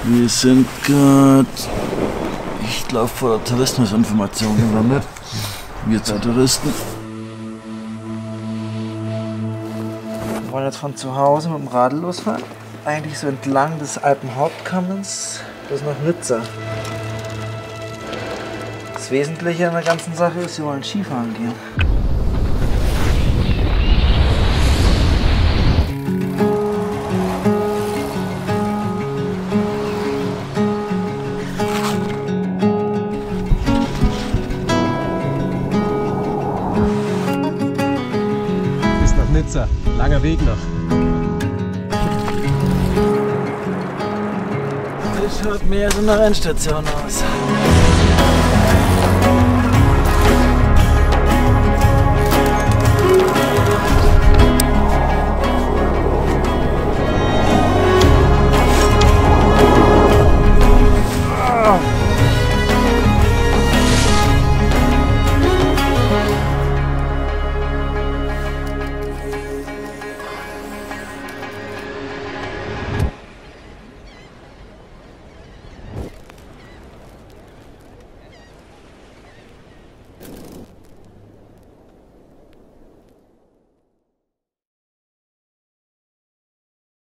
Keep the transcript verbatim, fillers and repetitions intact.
Wir sind gerade, ich glaube, vor der Tourismusinformation gelandet. Wir zwei Touristen. Wir wollen jetzt von zu Hause mit dem Radl losfahren. Eigentlich so entlang des Alpenhauptkamms bis nach Nizza. Das Wesentliche an der ganzen Sache ist, wir wollen Skifahren gehen. Bis nach Nizza. Langer Weg noch. Das schaut mehr so nach Endstation aus.